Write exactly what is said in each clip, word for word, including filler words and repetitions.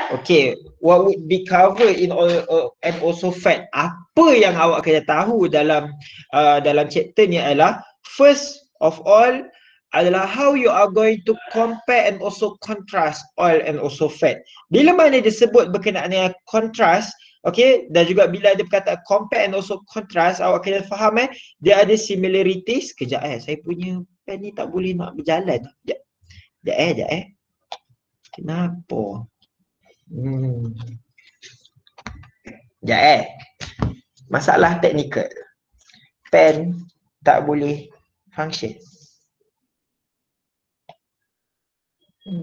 Okay, what would be covered in oil uh, and also fat? Apa yang awak kena tahu dalam uh, dalam chapter ni adalah first of all adalah how you are going to compare and also contrast oil and also fat. Bila mana disebut berkenaan dengan contrast, okay, dan juga bila ada perkataan compare and also contrast, awak kena faham eh, dia ada similarities. Kejap eh, saya punya pen ni tak boleh nak berjalan. Sekejap, sekejap eh, sekejap eh. Kenapa? Hmm. Sekejap eh. Masalah teknikal. Pen tak boleh function. Hmm.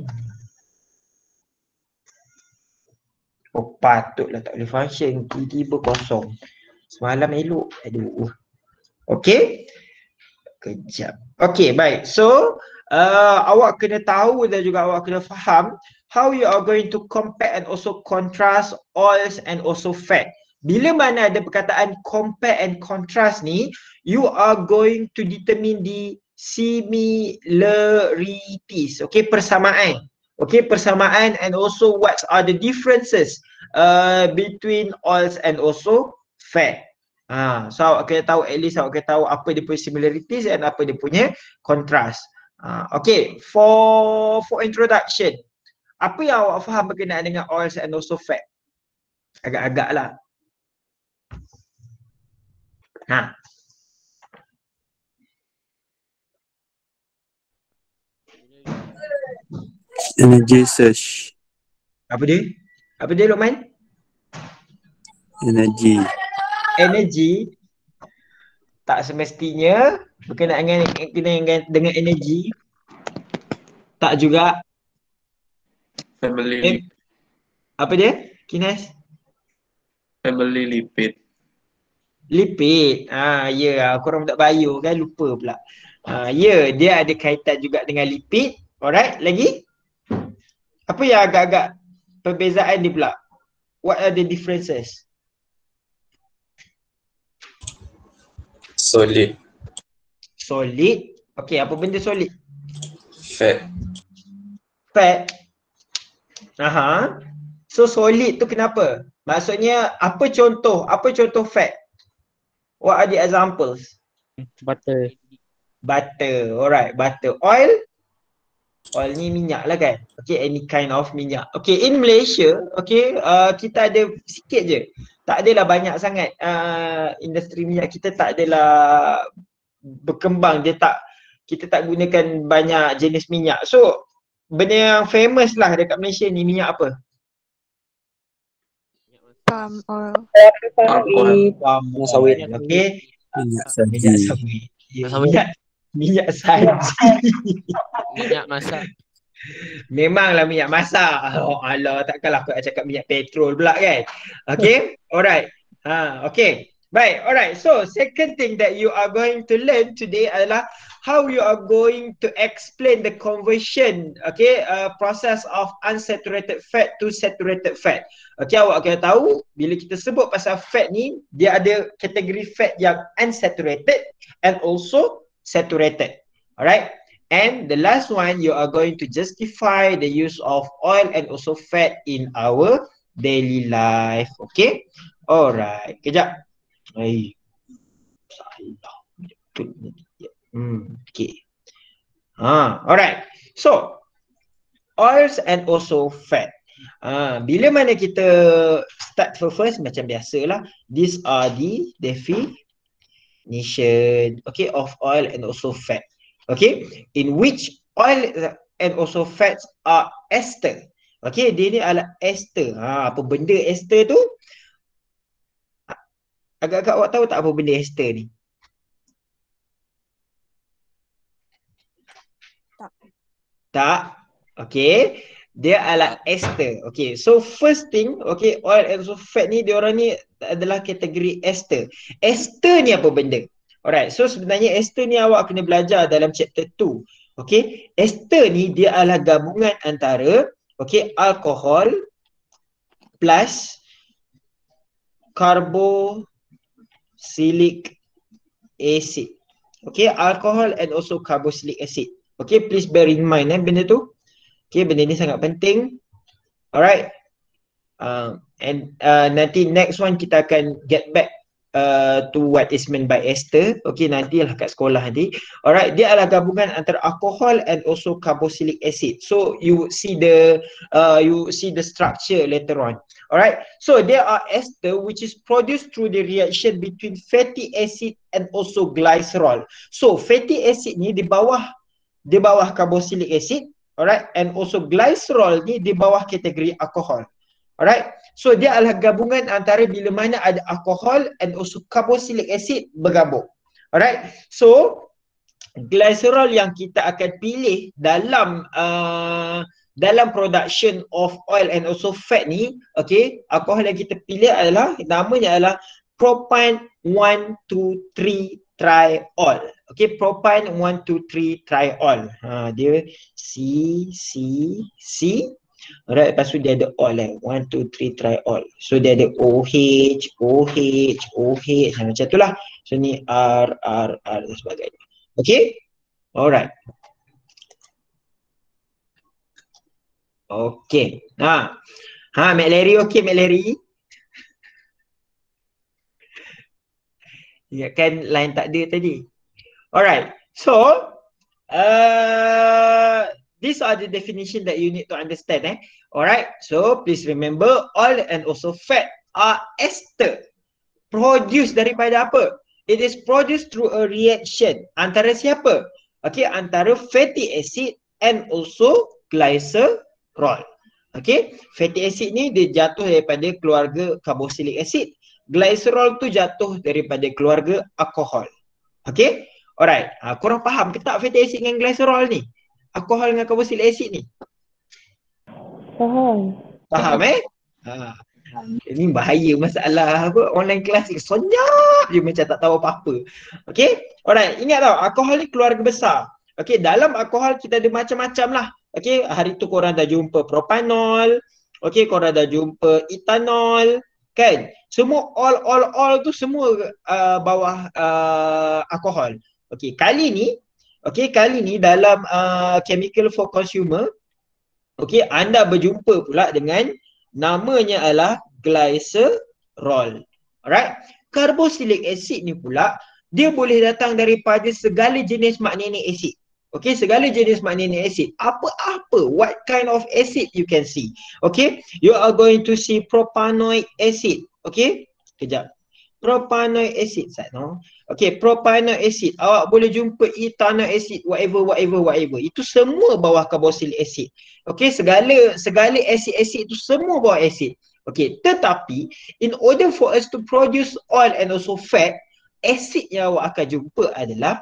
Oh, patutlah tak boleh function. Tiba-tiba kosong. Semalam elok. Aduh. Okay. Kejap. Okay, baik. So, uh, awak kena tahu dan juga awak kena faham how you are going to compare and also contrast oils and also fat. Bila mana ada perkataan compare and contrast ni, you are going to determine the similarities. Okay, persamaan. Okay, persamaan and also what are the differences uh, between oils and also fat. Ha, so awak kena tahu, at least awak kena tahu apa dia punya similarities dan apa dia punya contrast. Ha, okay, for for introduction, apa yang awak faham berkenaan dengan oils and also fat? Agak-agak lah. Ha. Energy search. Apa dia? Apa dia, Luqman? Energy. Energy tak semestinya berkenaan dengan, dengan, dengan energy. Tak juga. Family Eh, apa dia? Kinas? family lipid. Lipid. Ah, ya, yeah. Korang tak bio kan, lupa pula. Ah, ya, yeah. Dia ada kaitan juga dengan lipid. Alright, lagi? Apa yang agak-agak perbezaan ni pula? What are the differences? Solid. Solid. Okay, apa benda solid? Fat. Fat. Aha. So solid tu kenapa? Maksudnya apa contoh? Apa contoh fat? What are the examples? Butter. Butter. Alright, butter. Oil? Oil ni minyak lah kan? Okay, any kind of minyak. Okay, in Malaysia, okay, uh, kita ada sikit je. Tak adalah banyak sangat uh, industri minyak kita tak adalah berkembang. Dia tak, kita tak gunakan banyak jenis minyak. So, benda yang famous lah dekat Malaysia ni minyak apa? Palm oil. Palm oil. Palm sawit. Okay. Minyak Minyak saji. sawit. Ya, Sawit. minyak, minyak saji. Minyak masak. Memanglah minyak masak. Oh alah, takkanlah aku nak cakap minyak petrol pula kan. Okay, alright. Ha, okay. Baik, alright. So, second thing that you are going to learn today adalah how you are going to explain the conversion, okay, uh, process of unsaturated fat to saturated fat. Okay, awak kena tahu bila kita sebut pasal fat ni, dia ada kategori fat yang unsaturated and also saturated. Alright. And the last one, you are going to justify the use of oil and also fat in our daily life. Okay? Alright. Kejap. Hai. Salah. Hmm. Okay. Ha. Alright. So, oils and also fat. Ha. Bila mana kita start for first, macam biasalah. These are the definition, okay, of oil and also fat. Okay, in which oil and also fats are ester. Okay, dia ni adalah ester. Ha, apa benda ester tu? Agak-agak awak tahu tak apa benda ester ni? Tak. Tak? Okay, dia adalah ester. Okay, so first thing, okay, oil and also fat ni, dia orang ni adalah kategori ester. Ester ni apa benda? Alright, so sebenarnya ester ni awak kena belajar dalam chapter two. Okay, ester ni dia adalah gabungan antara, okay, alkohol plus carboxylic acid. Okay, alcohol and also carboxylic acid. Okay, please bear in mind eh benda tu. Okay, benda ni sangat penting. Alright. Uh, and uh, nanti next one kita akan get back uh, to what is meant by ester. Okay, nantilah kat sekolah nanti. Alright, dia adalah gabungan antara alcohol and also carboxylic acid. So you see the uh, you see the structure later on. Alright, so there are ester which is produced through the reaction between fatty acid and also glycerol. So fatty acid ni di bawah di bawah carboxylic acid, alright, and also glycerol ni di bawah kategori alkohol. Alright, so dia adalah gabungan antara bila mana ada alkohol and also carboxylic acid bergabung. Alright, so glycerol yang kita akan pilih dalam uh, dalam production of oil and also fat ni, okay, alkohol yang kita pilih adalah, namanya adalah propane one two three triol. Okay, propane one two three triol. Ha, dia C C C. Alright, lepas tu dia ada all eh. one, two, three, triol. So dia ada OH, OH, OH, macam tu lah. So ni R, R, R dan sebagainya. Okay? Alright. Okay. Ha. Ha, Mak Larry okay, Mak Larry? Ya kan line tak ada tadi. Alright. So, uh, these are the definition that you need to understand. Eh? Alright, so please remember oil and also fat are ester. Produced daripada apa? It is produced through a reaction. Antara siapa? Okay, antara fatty acid and also glycerol. Okay, fatty acid ni dia jatuh daripada keluarga carboxylic acid. Glycerol tu jatuh daripada keluarga alkohol. Okay, alright. Ha, korang faham ke tak fatty acid dengan glycerol ni? Alkohol dengan carboxylic acid ni? Faham. Faham eh? Ha. Ini bahaya masalah apa online kelas ni. Senyap je macam tak tahu apa-apa. Okay? Alright, ingat tau, alkohol ni keluarga besar. Okay, dalam alkohol kita ada macam-macam lah. Okay, hari tu korang dah jumpa propanol. Okay, korang dah jumpa etanol. Kan? Semua all, all, all tu semua uh, bawah uh, alkohol. Okay, kali ni okay, kali ni dalam uh, chemical for consumer, okay, anda berjumpa pula dengan namanya adalah glycerol. Alright, carboxylic acid ni pula dia boleh datang daripada segala jenis magnetic acid. Okay, segala jenis magnetic acid. Apa-apa, what kind of acid you can see. Okay, you are going to see propanoic acid. Okay, kejap. Propanoic acid, Sat, no? Okay, propanoic acid. Awak boleh jumpa ethanoic acid, whatever, whatever, whatever. Itu semua bawah carboxylic acid. Okay, segala segala acid-acid itu semua bawah acid. Okay, tetapi in order for us to produce oil and also fat, acid yang awak akan jumpa adalah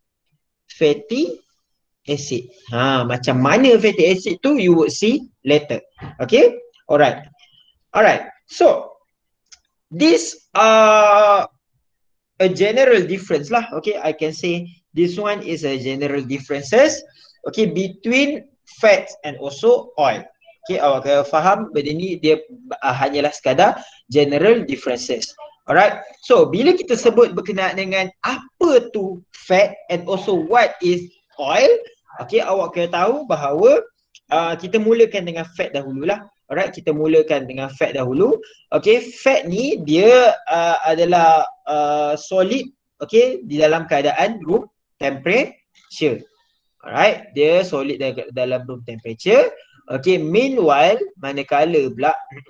fatty acid. Ha, macam mana fatty acid tu you would see later. Okay, alright. Alright, so these are a general difference lah. Okay, I can say this one is a general differences, okay, between fats and also oil. Okay, awak kena faham benda ni dia uh, hanyalah sekadar general differences. Alright, so bila kita sebut berkenaan dengan apa tu fat and also what is oil, okay, awak kena tahu bahawa uh, kita mulakan dengan fat dahululah. Alright, kita mulakan dengan fat dahulu. Okay, fat ni dia uh, adalah uh, solid, okay, di dalam keadaan room temperature. Alright, dia solid dalam room temperature. Okay, meanwhile, manakala pula,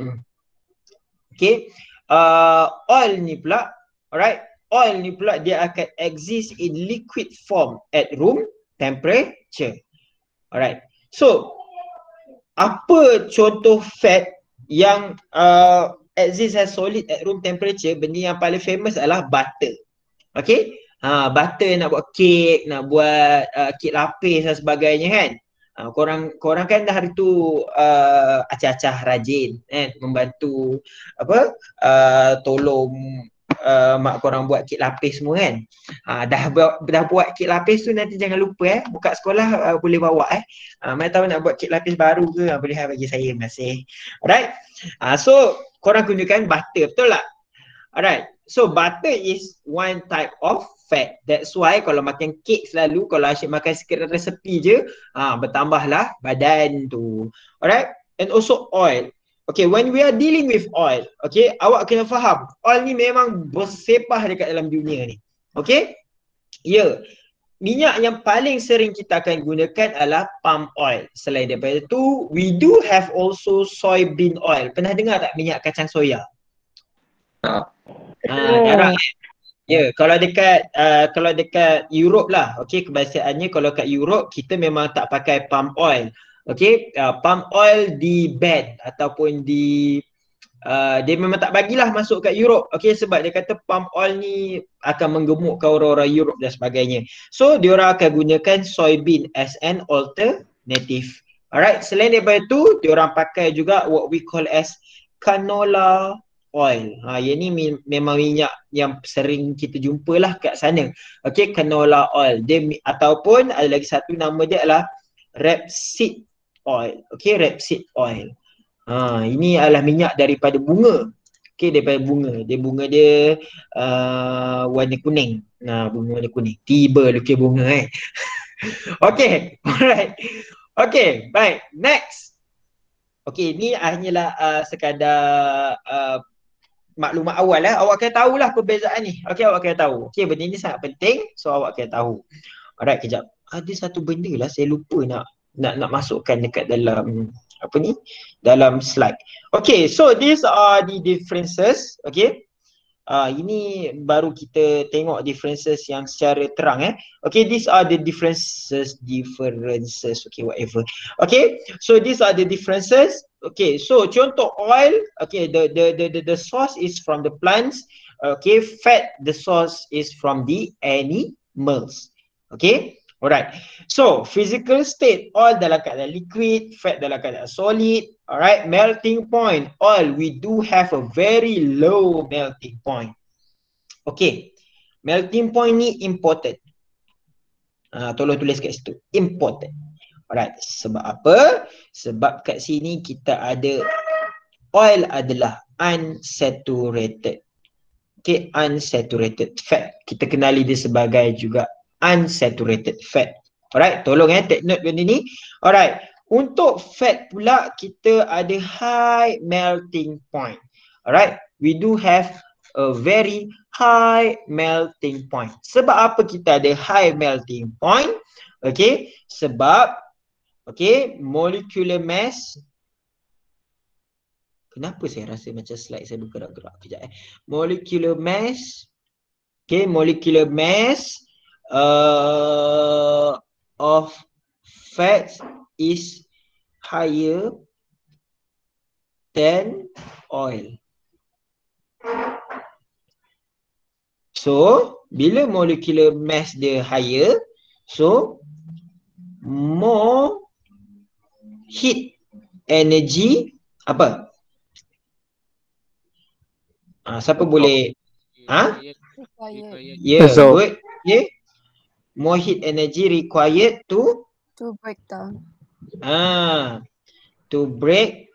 okay, uh, oil ni pula, alright, oil ni pula dia akan exist in liquid form at room temperature. Alright, so apa contoh fat yang uh, exist as solid at room temperature? Benda yang paling famous adalah butter. Okay, ha, butter nak buat kek, nak buat uh, kek lapis dan sebagainya kan. Uh, korang korang kan dah hari tu uh, acah-acah rajin kan, membantu apa uh, tolong uh, mak korang buat kek lapis semua kan. Uh, dah buat dah buat kek lapis tu nanti jangan lupa eh, buka sekolah uh, boleh bawa eh. Uh, mana tahu nak buat kek lapis baru ke, uh, boleh bagi saya, terima kasih. Alright. Uh, so korang gunakan butter, betul tak? Alright. So butter is one type of fat. That's why kalau makan kek selalu, kalau asyik makan sikit resepi je, ha, bertambahlah badan tu. Alright. And also oil. Okay, when we are dealing with oil, okay, awak kena faham, oil ni memang bersepah dekat dalam dunia ni. Okay? Ya. Yeah. Minyak yang paling sering kita akan gunakan adalah palm oil. Selain daripada itu, we do have also soybean oil. Pernah dengar tak minyak kacang soya? Tak. Ah, jarang. Ya, yeah, kalau dekat uh, kalau dekat Europe lah, okey, kebiasaannya kalau kat Europe kita memang tak pakai palm oil. Okey, uh, palm oil di ban ataupun di uh, dia memang tak bagilah masuk kat Europe. Okey, sebab dia kata palm oil ni akan menggemukkan orang-orang Europe dan sebagainya. So diorang akan gunakan soybean as an alternative. Alright, selain daripada tu diorang pakai juga what we call as canola oil. Ha, yang ni mi- memang minyak yang sering kita jumpa lah kat sana. Okey, canola oil. Dia ataupun ada lagi satu nama dia adalah rapeseed oil. Okey, rapeseed oil. Ha, ini adalah minyak daripada bunga. Okey, daripada bunga. Dia bunga dia uh, warna kuning. Nah, bunga warna kuning. Tiba lukis bunga eh. Okey, alright. Okey, baik. Next. Okey, ni hanyalah uh, sekadar uh, maklumat awal lah. Awak kena tahulah perbezaan ni. Okey, awak kena tahu. Okey, benda ni sangat penting. So awak kena tahu. Alright, kejap. Ada satu benda lah saya lupa nak nak nak masukkan dekat dalam apa ni? Dalam slide. Okay, so these are the differences. Okay. Uh, ini baru kita tengok differences yang secara terang eh. Okay, these are the differences, differences, okay, whatever. Okay, so these are the differences. Okay, so contoh oil, okay, the the the the, the source is from the plants. Okay, fat, the source is from the animals. Okay, alright. So physical state, oil dalam keadaan liquid, fat dalam keadaan solid. Alright, melting point, oil, we do have a very low melting point. Okay, melting point ni important. Uh, tolong tulis kat situ, important. Alright, sebab apa? Sebab kat sini kita ada oil adalah unsaturated. Okay, unsaturated fat. Kita kenali dia sebagai juga unsaturated fat. Alright, tolong eh, take note benda ni. Alright, untuk fat pula kita ada high melting point. Alright, we do have a very high melting point. Sebab apa kita ada high melting point? Okay, sebab okay, molecular mass. Kenapa saya rasa macam slide saya bergerak-gerak? Kejap eh. Molecular mass. Okay, molecular mass uh, of fats is higher than oil. So, bila molecular mass dia higher, so more heat energy apa? Ah, siapa boleh? Ah? Yeah, So- good. Okay. More heat energy required to To break down. ah to break.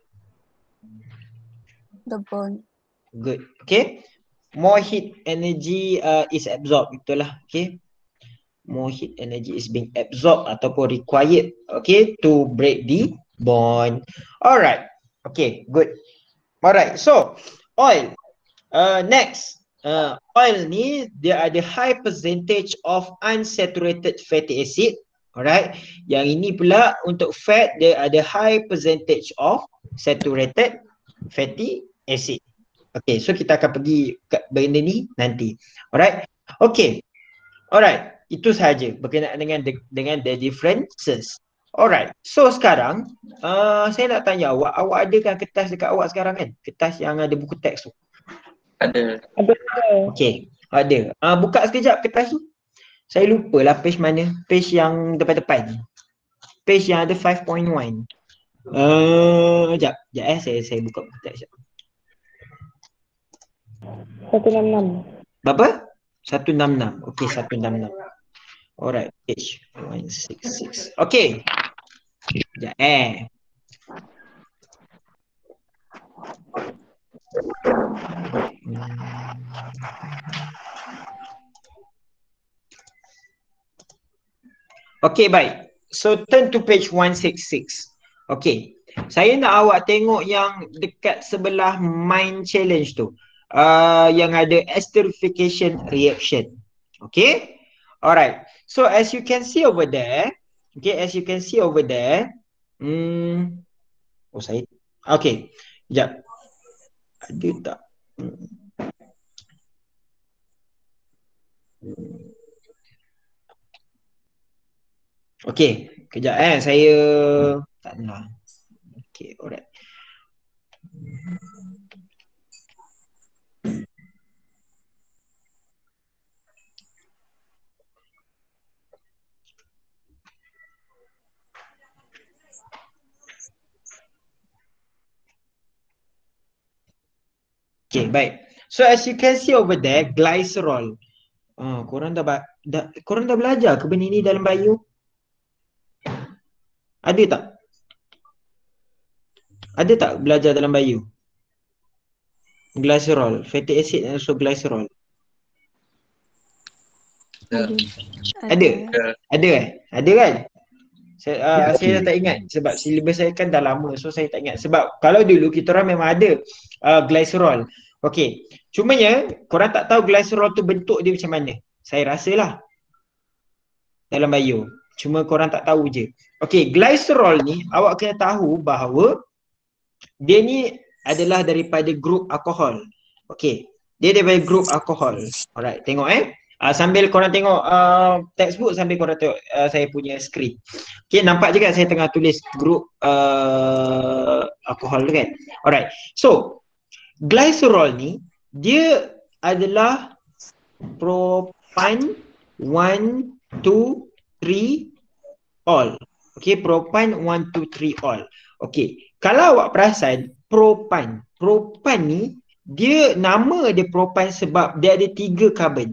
The bone. Good. Okay. More heat energy uh, is absorbed. Betul lah. Okay. More heat energy is being absorbed ataupun required. Okay. To break the bond. Alright. Okay. Good. Alright. So, oil. Uh, next. Uh, oil ni dia ada high percentage of unsaturated fatty acid. Alright. Yang ini pula untuk fat dia ada high percentage of saturated fatty acid. Okay, so kita akan pergi ke benda ni nanti. Alright. Okay. Alright. Itu sahaja berkenaan dengan the, dengan the differences. Alright. So sekarang uh, saya nak tanya awak, awak ada kan kertas dekat awak sekarang kan? Kertas yang ada buku teks tu. Ada. Okay. Ada. Uh, buka sekejap kertas tu. Saya lupa lah page mana. Page yang depan-depan. Page yang ada five point one. Uh, sekejap. Sekejap eh. Saya, saya buka buku teks sekejap. seratus enam puluh enam. Berapa? seratus enam puluh enam. Okey, seratus enam puluh enam. Alright, page one sixty-six. Okey. Sekejap eh. Okey, baik. So turn to page one sixty-six. Okey. Saya nak awak tengok yang dekat sebelah mind challenge tu. Uh, yang ada esterification reaction. Okay. Alright. So as you can see over there. Okay. As you can see over there. Hmm. Oh saya. Okay. Sekejap. Ada tak? Hmm. Okay. Kejap eh. Saya tak nak. Okay. Alright. Okay, baik. So as you can see over there, glycerol. Ah, korang dah, dah korang dah belajar ke benda ni dalam bio? Ada tak? Ada tak belajar dalam bio? Glycerol, fatty acid and also glycerol. Ada. Ada? Ada. Ada eh? Ada kan? Saya, uh, saya dah tak ingat sebab silibus saya kan dah lama, so saya tak ingat. Sebab kalau dulu kita orang memang ada uh, glycerol. Okey. Cumanya korang tak tahu glycerol tu bentuk dia macam mana. Saya rasalah dalam bio. Cuma korang tak tahu je. Okey, glycerol ni awak kena tahu bahawa dia ni adalah daripada grup alkohol. Okey. Dia daripada grup alkohol. Alright, tengok eh. Uh, sambil korang tengok uh, textbook, sambil korang tengok uh, saya punya screen. Okay, nampak je kan saya tengah tulis grup uh, alkohol tu kan. Alright, so glycerol ni dia adalah propan one, two, three all. Okay, propan one, two, three all. Okay, kalau awak perasan propan, propan ni dia nama dia propan sebab dia ada tiga karbon.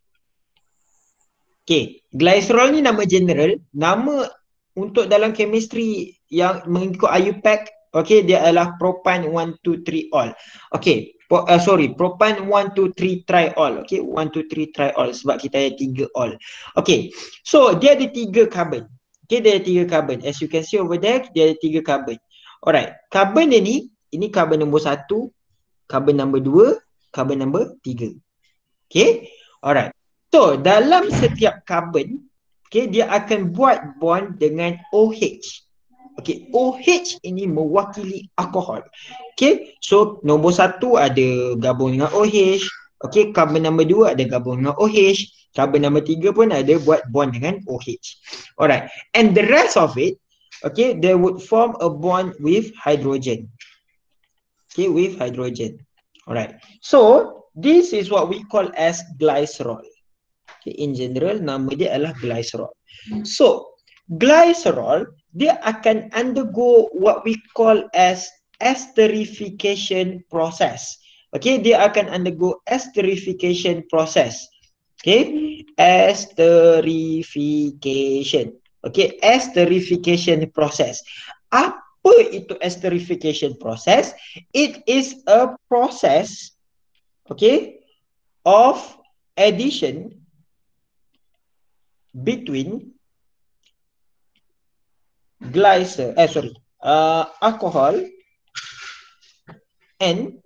Okay, glycerol ni nama general, nama untuk dalam chemistry yang mengikut I U P A C, okay, dia adalah propan one, two, three all. Okay, Pro, uh, sorry, propan one, two, three triol. Okay, one, two, three triol sebab kita ada tiga all. Okay, so dia ada tiga carbon. Okay, dia ada tiga carbon. As you can see over there, dia ada tiga carbon. Alright, carbon dia ni, ini carbon nombor satu, carbon nombor dua, carbon nombor tiga. Okay, alright. So, dalam setiap carbon, okay, dia akan buat bond dengan OH. Okay, OH ini mewakili alkohol. Okay, so nombor satu ada gabung dengan OH. Okay, carbon nombor dua ada gabung dengan OH. Carbon nombor tiga pun ada buat bond dengan OH. Alright, and the rest of it, okay, they would form a bond with hydrogen. Okay, with hydrogen. Alright, so this is what we call as glycerol. In general, nama dia adalah glycerol. So, glycerol, dia akan undergo what we call as esterification process. Okay, dia akan undergo esterification process. Okay, esterification. Okay, esterification process. Apa itu esterification process? It is a process, okay, of addition between glycer, eh sorry, uh, alcohol and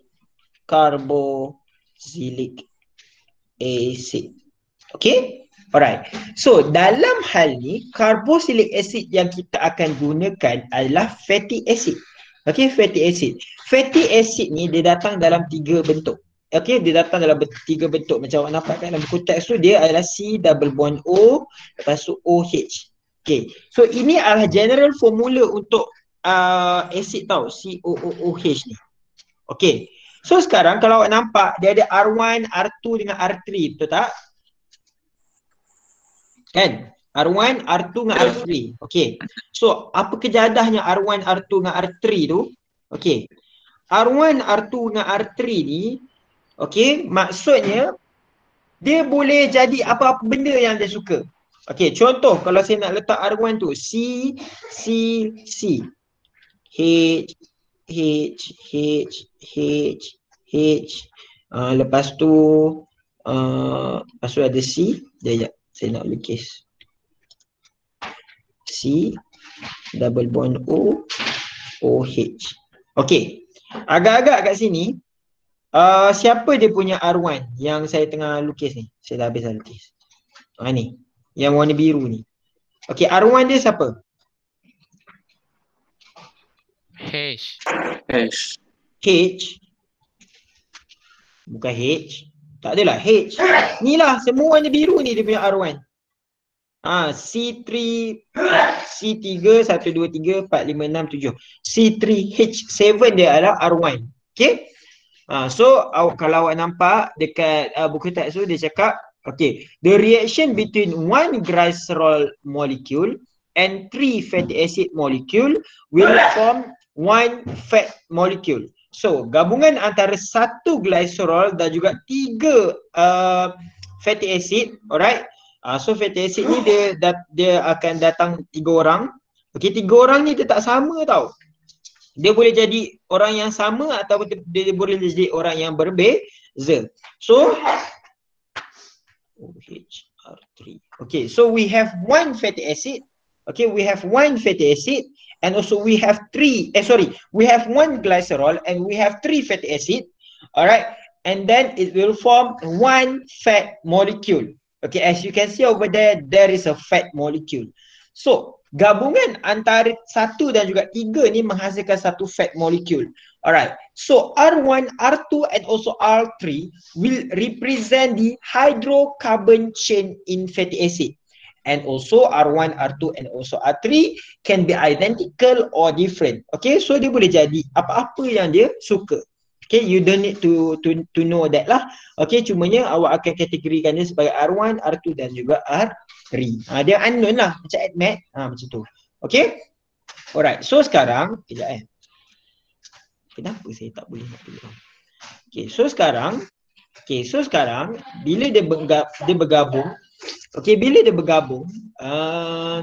carboxylic acid. Okay, alright. So dalam hal ni carboxylic acid yang kita akan gunakan adalah fatty acid. Okay, fatty acid. Fatty acid ni dia datang dalam tiga bentuk. Okay, dia datang dalam tiga bentuk. Macam awak nampak kan dalam buku teks tu, dia adalah C double bond O, lepas tu OH. Okay, so ini adalah general formula untuk uh, acid tau, C O O O H ni. Okay, so sekarang kalau awak nampak dia ada R one, R two dengan R three, betul tak? Kan? R one, R two dengan R three. Okay, so apa kejadahnya R one, R two dengan R three tu? Okay, R one, R two dengan R three ni, okey, maksudnya dia boleh jadi apa-apa benda yang dia suka. Okey, contoh kalau saya nak letak R one tu C, C, C, H, H, H, H, H, uh, lepas tu uh, lepas tu ada C, sekejap saya nak lukis C, double bond O, OH. Okey. Agak-agak kat sini, uh, siapa dia punya R one yang saya tengah lukis ni? Saya dah habis dah lukis. Ha ni. Yang warna biru ni. Okey, R one dia siapa? H. H. H. Bukan H. Tak adalah H. Ni lah, semua warna biru ni dia punya R one. Ah, C three, C three, satu, dua, tiga, empat, lima, enam, tujuh. C three H seven dia adalah R one. Okay. Ah, so, awak, kalau awak nampak dekat uh, buku teks tu dia cakap, okay, the reaction between one glycerol molecule and three fatty acid molecule will form one fat molecule. So, gabungan antara satu glycerol dan juga tiga uh, fatty acid, alright. Uh, so fatty acid ni dia dat, dia akan datang tiga orang. Okey, tiga orang ni dia tak sama tau. Dia boleh jadi orang yang sama atau dia, dia boleh jadi orang yang berbeza. So O H R three. Okay, so we have one fatty acid. Okay, we have one fatty acid and also we have three, eh sorry, we have one glycerol and we have three fatty acid. Alright, and then it will form one fat molecule. Okay, as you can see over there, there is a fat molecule. So, gabungan antara satu dan juga tiga ni menghasilkan satu fat molecule. Alright, so R one, R two and also R three will represent the hydrocarbon chain in fatty acid. And also R one, R two and also R three can be identical or different. Okay, so dia boleh jadi apa-apa yang dia suka. Okay, you don't need to to to know that lah. Okay, cumanya awak akan kategorikan dia sebagai R one, R two dan juga R three. Ha, dia unknown lah, macam AdMed. Ha, macam tu. Okay. Alright, so sekarang, kejap eh. Kenapa saya tak boleh nak tulis? Okay, so sekarang, okay, so sekarang, bila dia, bergab, dia bergabung, okay, bila dia bergabung, uh,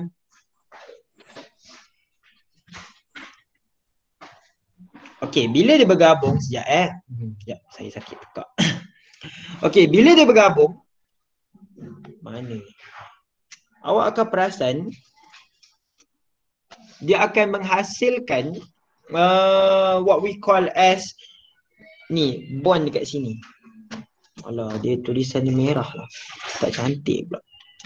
Okey, bila dia bergabung, sekejap eh. Sekejap, saya sakit tekak. Okey, bila dia bergabung, mana? Awak akan perasan, dia akan menghasilkan uh, what we call as, ni, bond dekat sini. Alah, dia tulisan dia merah lah. Tak cantik pula.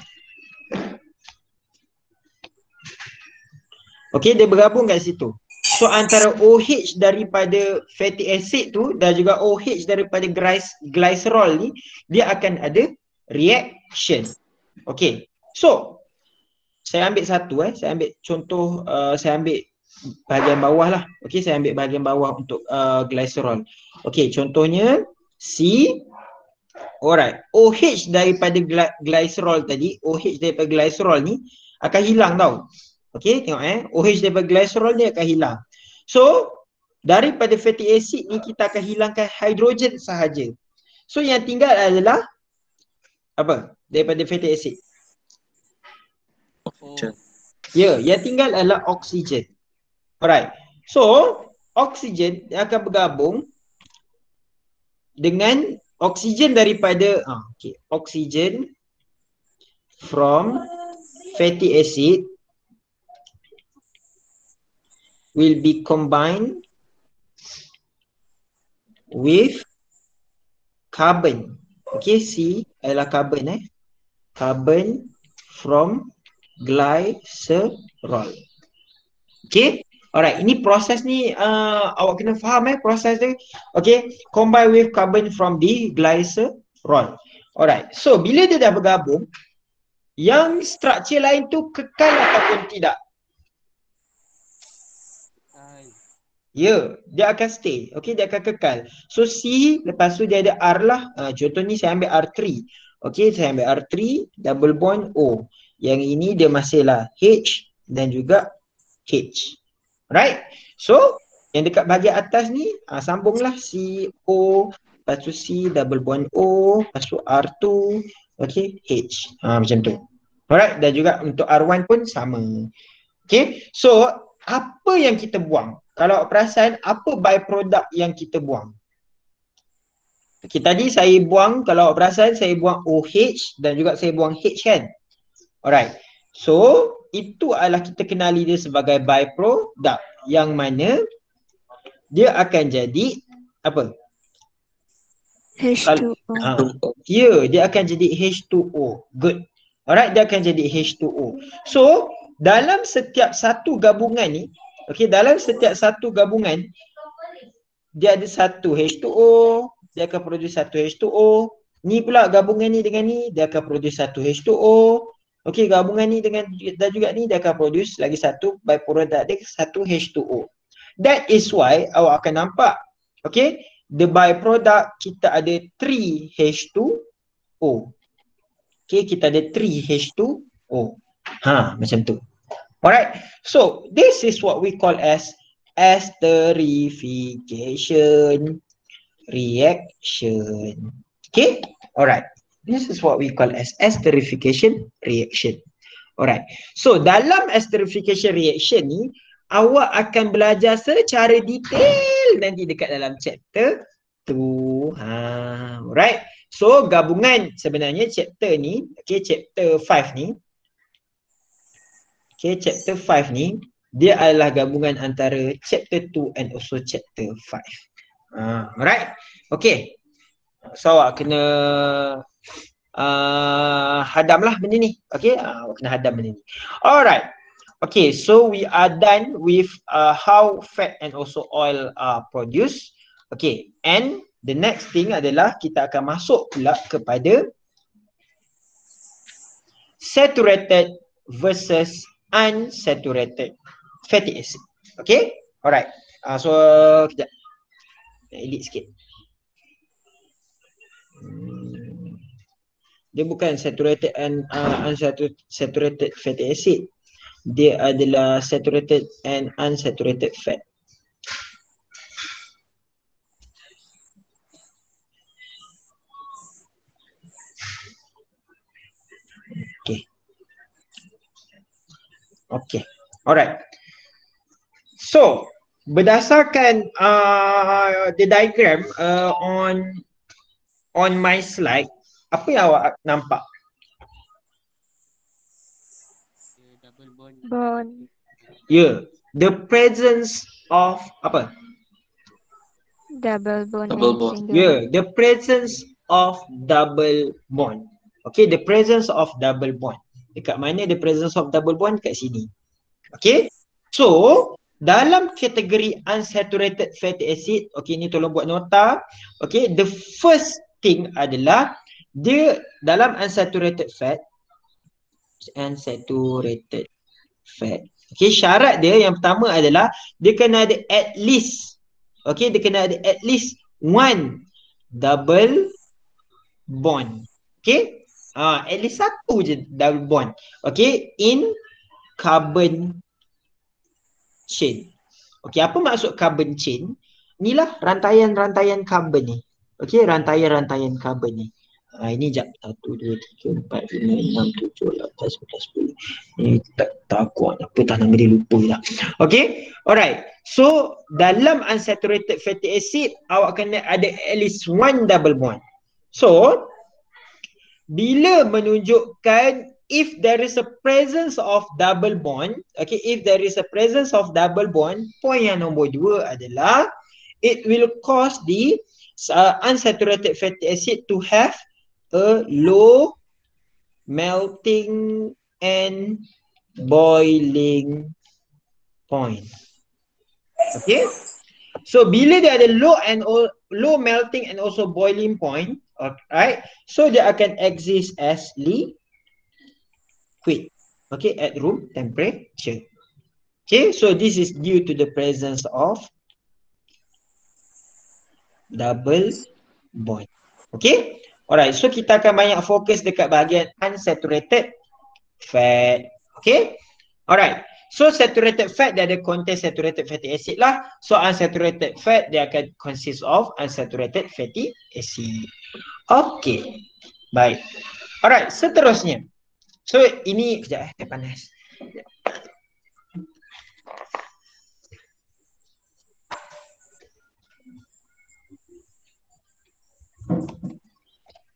Okey, dia bergabung kat situ. So antara OH daripada fatty acid tu dan juga OH daripada glycerol ni, dia akan ada reaction. Okay, so saya ambil satu eh, saya ambil contoh, uh, saya ambil bahagian bawah lah. Okay, saya ambil bahagian bawah untuk uh, glycerol. Okay, contohnya C. Alright, OH daripada glycerol tadi, OH daripada glycerol ni akan hilang tau. Okay, tengok eh, OH daripada glycerol ni akan hilang. So, daripada fatty acid ni kita akan hilangkan hidrogen sahaja. So, yang tinggal adalah apa? Daripada fatty acid. Oksigen. Ya, yeah, yang tinggal adalah oksigen. Alright. So, oksigen akan bergabung dengan oksigen daripada ah, okay, oksigen from fatty acid will be combined with carbon. Okay, C adalah carbon eh. Carbon from glycerol. Okay, alright. Ini proses ni uh, awak kena faham eh proses dia. Okay, combine with carbon from the glycerol. Alright. So bila dia dah bergabung, yang struktur lain tu kekal ataupun tidak? Ya, yeah, dia akan stay. Okay, dia akan kekal. So C, lepas tu dia ada R lah. Uh, contoh ni saya ambil R three. Okay, saya ambil R three, double bond O. Yang ini dia masih lah H dan juga H. Right? So, yang dekat bahagian atas ni, uh, sambunglah C, O, lepas tu C, double bond O, lepas tu R two, okay, H. Uh, macam tu. Alright, dan juga untuk R one pun sama. Okay, so apa yang kita buang? Kalau perasan, apa byproduct yang kita buang? Okay, tadi saya buang, kalau perasan saya buang OH dan juga saya buang H kan? Alright. So, itu adalah kita kenali dia sebagai byproduct. yang mana dia akan jadi apa? H two O. Ha, ya, dia akan jadi H two O. Good. Alright, dia akan jadi H two O. So, dalam setiap satu gabungan ni, okey, dalam setiap satu gabungan dia ada satu H two O, dia akan produce satu H two O. Ni pula gabungan ni dengan ni, dia akan produce satu H two O. Okey, gabungan ni dengan dan juga ni dia akan produce lagi satu byproduct dia satu H two O. That is why awak akan nampak, okey, the byproduct kita ada three H two O. Okay, kita ada three H two O. Ha, macam tu. Alright. So, this is what we call as esterification reaction. Okay? Alright. This is what we call as esterification reaction. Alright. So, dalam esterification reaction ni, awak akan belajar secara detail nanti dekat dalam chapter tu. Ha, alright. So, gabungan sebenarnya chapter ni, okay, chapter five ni, okay, chapter five ni, dia adalah gabungan antara chapter two and also chapter five. Uh, alright. Okay. So, awak kena uh, hadamlah benda ni. Okay. Uh, awak kena hadam benda ni. Alright. Okay. So, we are done with uh, how fat and also oil are produced. Okay. And the next thing adalah kita akan masuk pula kepada saturated versus unsaturated fatty acid. Okay. Alright. Uh, so, kejap. Elite sikit. Hmm. Dia bukan saturated and uh, unsaturated fatty acid. Dia adalah saturated and unsaturated fat. Okay. Okay. Alright. So, berdasarkan uh, the diagram uh, on on my slide, apa yang awak nampak? Bond. Yeah, the presence of apa? Double bond. Double and bond. single Yeah, bond. the presence of double bond. Okay, the presence of double bond. Dekat mana the presence of double bond? Kat sini. Okay, so dalam kategori unsaturated fatty acid, okay, ni tolong buat nota. Okay, the first thing adalah dia dalam unsaturated fat, unsaturated fat. Okay, syarat dia yang pertama adalah dia kena ada at least, okay, dia kena ada at least one double bond. Okay, ah, at least satu je double bond. Okay, in carbon chain. Okay, apa maksud carbon chain? Inilah rantaian-rantaian carbon ni. Okay, rantaian-rantaian carbon ni. Ha, ini jap. satu, dua, tiga, empat, lima, enam, tujuh, lapan, sembilan, sepuluh. Ni tak, tak kuat. Apa tak nama dia lupa lah. Okay, alright. So, dalam unsaturated fatty acid, awak kena ada at least one double bond. So, bila menunjukkan if there is a presence of double bond, okay, if there is a presence of double bond, point yang nombor dua adalah it will cause the uh, unsaturated fatty acid to have a low melting and boiling point. Okay, so bila dia ada low and low melting and also boiling point, alright, so dia akan exist as liquid. Okay, at room temperature. Okay, so this is due to the presence of double bond. Okay, alright, so kita akan banyak fokus dekat bahagian unsaturated fat. Okay, alright, so saturated fat dia ada contain saturated fatty acid lah. So unsaturated fat dia akan consist of unsaturated fatty acid. Okay, baik. Alright, seterusnya. So ini, sekejap eh, panas.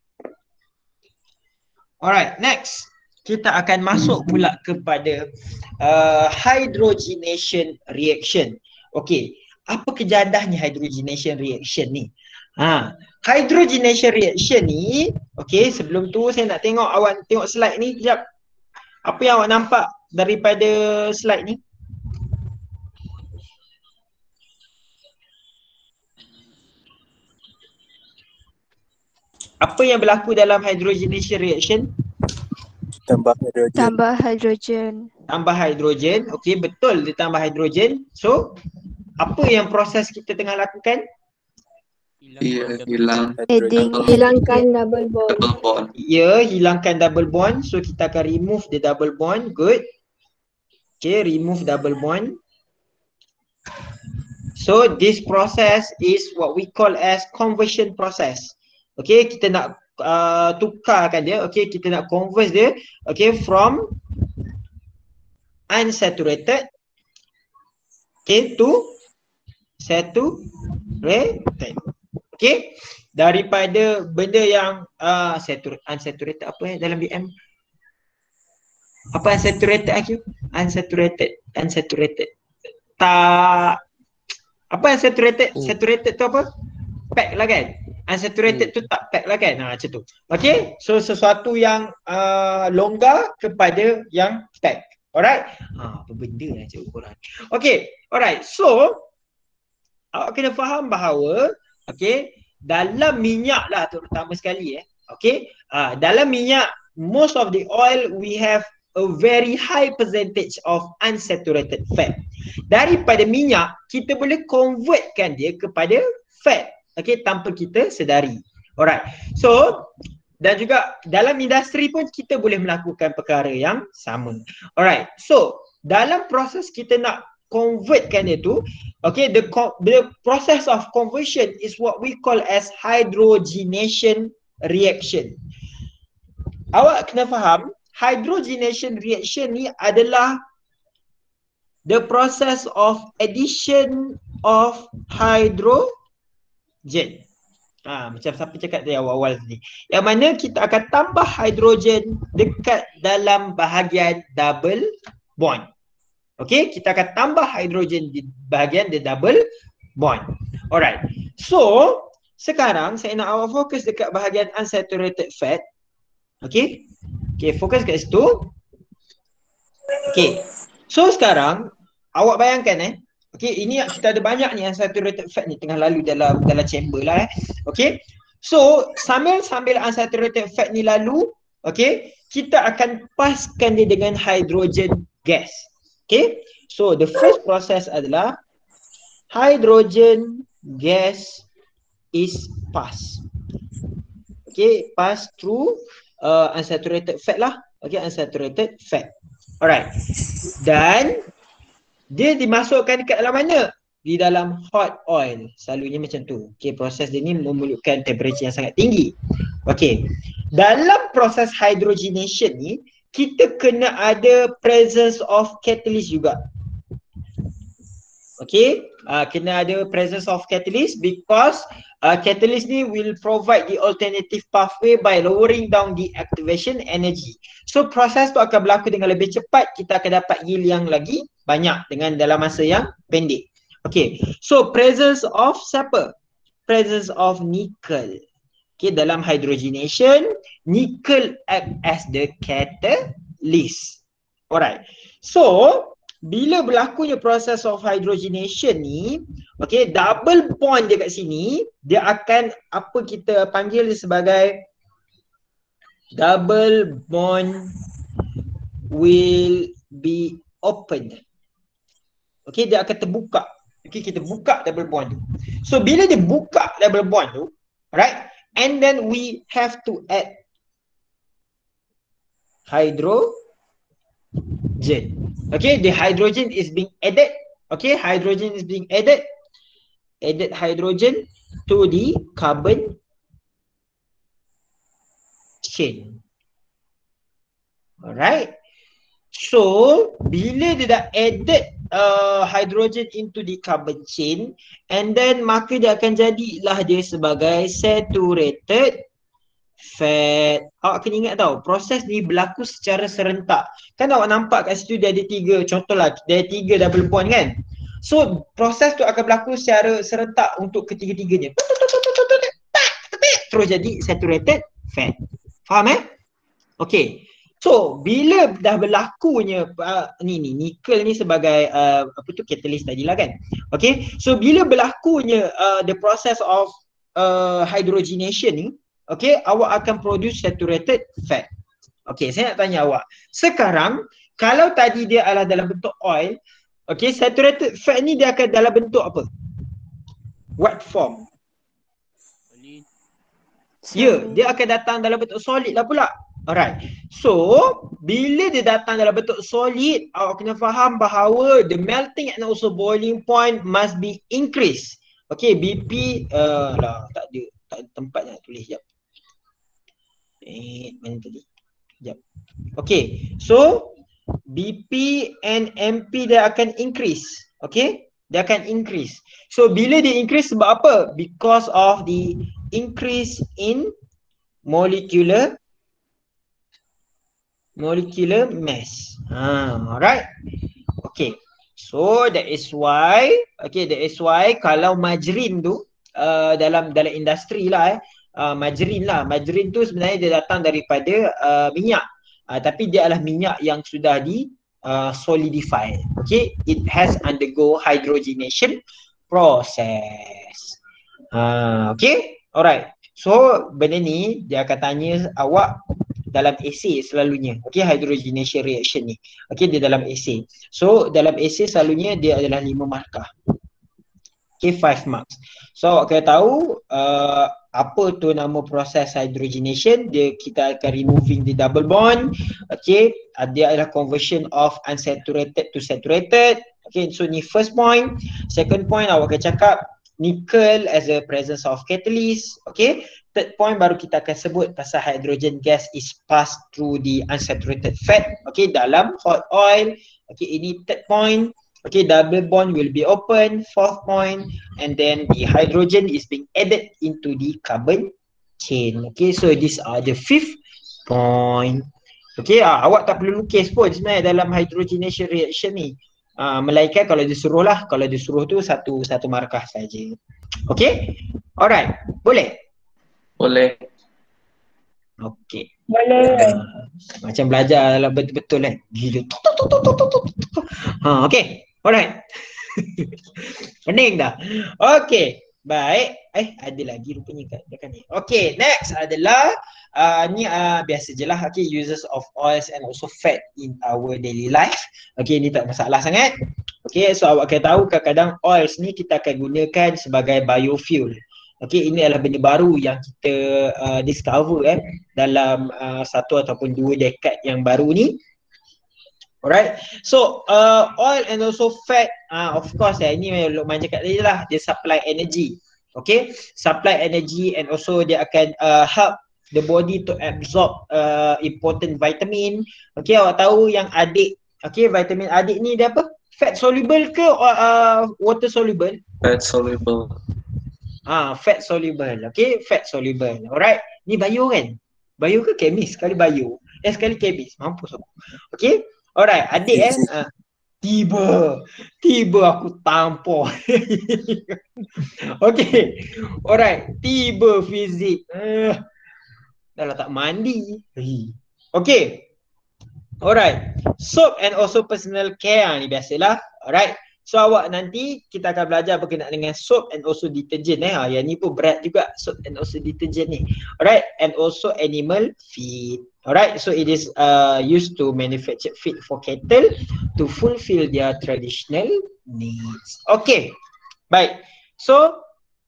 Alright, next. Kita akan masuk pula kepada uh, hydrogenation reaction. Okey, apa kejadahnya hydrogenation reaction ni? Ha, hydrogenation reaction ni, okey, sebelum tu saya nak tengok awak tengok slide ni kejap. Apa yang awak nampak daripada slide ni? Apa yang berlaku dalam hydrogenation reaction? Tambah hidrogen. Tambah hidrogen. Tambah hidrogen. Okey, betul dia tambah hidrogen. So, apa yang proses kita tengah lakukan? Ia hilang Adding. double, Hilangkan double bond. double bond. Ya, hilangkan double bond. So, kita akan remove the double bond. Good. Okay, remove double bond. So, this process is what we call as conversion process. Okay, kita nak uh, tukarkan dia. Okay, kita nak convert dia. Okay, from unsaturated okay, to saturated. Okay, daripada benda yang uh, satur unsaturated apa eh dalam B M? Apa unsaturated aku? Unsaturated, unsaturated. Tak apa unsaturated? Oh. Saturated tu apa? Pack lah kan? Unsaturated hmm. tu tak pack lah kan? Ha, macam tu. Okay, so sesuatu yang uh, longgar kepada yang pack. Alright? Ha, apa benda lah cikgu korang. Okay, alright. So, awak kena faham bahawa okay, dalam minyak lah terutama sekali eh. Okay, uh, dalam minyak, most of the oil we have a very high percentage of unsaturated fat. Daripada minyak, kita boleh convertkan dia kepada fat. Okay, tanpa kita sedari. Alright, so dan juga dalam industri pun kita boleh melakukan perkara yang sama. Alright, so dalam proses kita nak convertkan dia tu, okay, the, the process of conversion is what we call as hydrogenation reaction. Awak kena faham, hydrogenation reaction ni adalah the process of addition of hydrogen. Ha, macam siapa cakap tadi awal-awal tadi. Yang mana kita akan tambah hidrogen dekat dalam bahagian double bond. Okey, kita akan tambah hidrogen di bahagian the double bond. Alright. So, sekarang saya nak awak fokus dekat bahagian unsaturated fat. Okey. Okey, fokus kat situ. Okey. So, sekarang awak bayangkan eh. Okey, ini kita ada banyak ni unsaturated fat ni tengah lalu dalam dalam chamber lah eh. Okey. So, sambil-sambil unsaturated fat ni lalu, okey, kita akan paskan dia dengan hydrogen gas. Okay, so the first process adalah hydrogen gas is pass. Okay, pass through uh, unsaturated fat lah. Okay, unsaturated fat. Alright, dan dia dimasukkan dekat dalam mana? Di dalam hot oil. Selalunya macam tu. Okay, proses dia ni memerlukan temperature yang sangat tinggi. Okay, dalam proses hydrogenation ni, kita kena ada presence of catalyst juga. Okay, uh, kena ada presence of catalyst because uh, catalyst ni will provide the alternative pathway by lowering down the activation energy. So proses tu akan berlaku dengan lebih cepat, kita akan dapat yield yang lagi banyak dengan dalam masa yang pendek. Okay, so presence of siapa? Presence of nickel. Okay, dalam hydrogenation, nickel act as the catalyst. Alright. So, bila berlakunya proses of hydrogenation ni, okay, double bond dia kat sini, dia akan apa kita panggil dia sebagai double bond will be opened. Okay, dia akan terbuka. Okay, kita buka double bond tu. So, bila dia buka double bond tu, alright, and then we have to add hydrogen. Okay, the hydrogen is being added. Okay, hydrogen is being added. Added hydrogen to the carbon chain. Alright. So, bila dia dah added uh, hydrogen into the carbon chain, and then maka dia akan jadilah dia sebagai saturated fat. Awak kena ingat tau, proses ni berlaku secara serentak. Kan awak nampak kat situ dia ada tiga, contohlah dia ada tiga double bond kan. So proses tu akan berlaku secara serentak untuk ketiga-tiganya. Terus jadi saturated fat. Faham eh? Okay. So bila dah berlakunya uh, ni ni nikel ni sebagai uh, apa tu catalyst tadilah kan. Okay. So bila berlakunya uh, the process of uh, hydrogenation ni, okay, awak akan produce saturated fat. Okay, saya nak tanya awak. Sekarang kalau tadi dia adalah dalam bentuk oil, okay, saturated fat ni dia akan dalam bentuk apa? What form? Ya, yeah, dia akan datang dalam bentuk solid lah pula. Alright. So, bila dia datang dalam bentuk solid, awak kena faham bahawa the melting and also boiling point must be increased. Okay, B P uh, lah, tak ada, tak ada tempat nak tulis. Sekejap. Eh, mana tadi? Sekejap. Okay, so B P and M P dia akan increase. Okay, dia akan increase. So, bila dia increase sebab apa? Because of the increase in molecular molecular mass. Ha, alright. Okay. So that is why, okay, that is why kalau margarine tu uh, dalam dalam industri lah eh, uh, margarine lah. Margarine tu sebenarnya dia datang daripada uh, minyak. Uh, tapi dia adalah minyak yang sudah di uh, solidify. Okay, it has undergo hydrogenation process. Uh, okay, alright. So benda ni dia akan tanya awak dalam essay selalunya. Okay, hydrogenation reaction ni. Okay, dia dalam essay. So dalam essay selalunya dia adalah lima markah. Okay, five marks. So awak kena tahu uh, apa tu nama proses hydrogenation. Dia kita akan removing the double bond. Okay, uh, dia adalah conversion of unsaturated to saturated. Okay, so ni first point. Second point awak akan cakap nickel as a presence of catalyst. Okay, third point baru kita akan sebut pasal hydrogen gas is passed through the unsaturated fat. Okay, dalam hot oil. Okay, ini third point. Okay, double bond will be open. Fourth point, and then the hydrogen is being added into the carbon chain. Okay, so these are the fifth point. Okay, ah, awak tak perlu lukis pun sebenarnya dalam hydrogenation reaction ni. Uh, melainkan kalau disuruh lah, kalau disuruh tu satu satu markah saja. Okay, alright, boleh? Boleh. Okay. Boleh. Uh, macam belajar dalam betul-betul kan. Gila. Ha, okay, alright. Pening dah. Okay, baik. Eh, ada lagi rupanya kat dekat ni. Okay, next adalah uh, ni uh, biasa je lah. Okay, uses of oils and also fat in our daily life. Okay, ni tak masalah sangat. Okay, so awak akan tahu kadang-kadang oils ni kita akan gunakan sebagai biofuel. Okay, ini adalah benda baru yang kita uh, discover eh dalam uh, satu ataupun dua dekad yang baru ni. Alright, so uh, oil and also fat, uh, of course eh, ini Luqman cakap tadi lah, dia supply energy. Okay, supply energy and also dia akan uh, help the body to absorb uh, important vitamin. Okay, awak tahu yang adik, okay, vitamin adik ni dia apa? Fat soluble ke uh, water soluble? Fat soluble. Ah, fat soluble. Okay, fat soluble. Alright, ni bio kan? Bio ke kemis? Sekali bio. Eh, sekali kemis. Mampus aku. Okay, alright, adik eh. Uh, Tiba, tiba aku tampol. Okay, alright, tiba fizik. Uh, dah lah tak mandi. Okay, alright, soap and also personal care ni biasalah. Alright, so awak nanti kita akan belajar berkenaan dengan soap and also detergent eh. Ha, yang ni pun berat juga, soap and also detergent ni. Alright, and also animal feed. Alright, so it is uh, used to manufacture feed for cattle to fulfill their traditional needs. Okay, baik. So,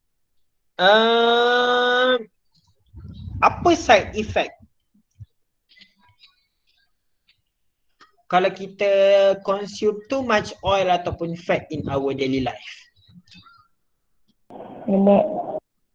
uh, apa side effect kalau kita consume too much oil ataupun fat in our daily life? Gemuk.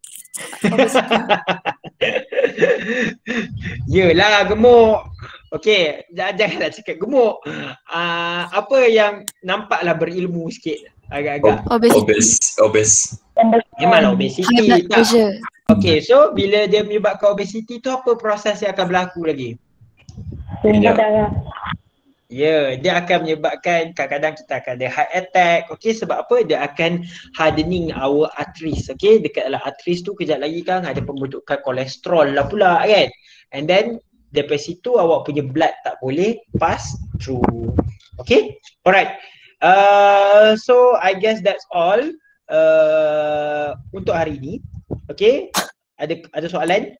Yelah, gemuk. Okey, janganlah cakap gemuk. Uh, apa yang nampaklah berilmu sikit agak-agak? Obesitas. Obes, obes. Memanglah High obesity blood tak. pressure. Okay, so bila dia menyebabkan obesity tu apa proses yang akan berlaku lagi? Tumpah darah. Ya, yeah, dia akan menyebabkan kadang-kadang kita akan ada heart attack. Okay, sebab apa? Dia akan hardening our arteries. Okay, dekat dalam arteries tu kejap lagi kan ada pembentukan kolesterol lah pula kan. And then daripada situ awak punya blood tak boleh pass through. Okay, alright. Uh, so I guess that's all uh, untuk hari ini. Okay, ada ada soalan?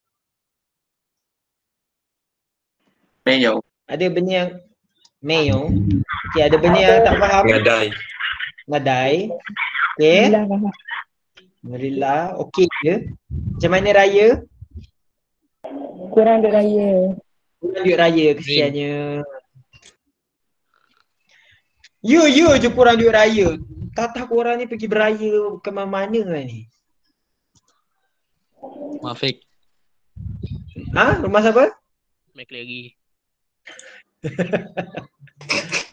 Mayo. Ada benda yang Mayo. Okay, ada benda yang tak faham? Ngadai. Ngadai. Okay. Alhamdulillah. Alhamdulillah. Okay je. Macam mana raya? Kurang duit raya. Kurang duit raya kesiannya. You, you je kurang duit raya. Tak tahu korang ni pergi beraya ke mana-mana ni. Maafik. Ha? Rumah siapa? Make lagi.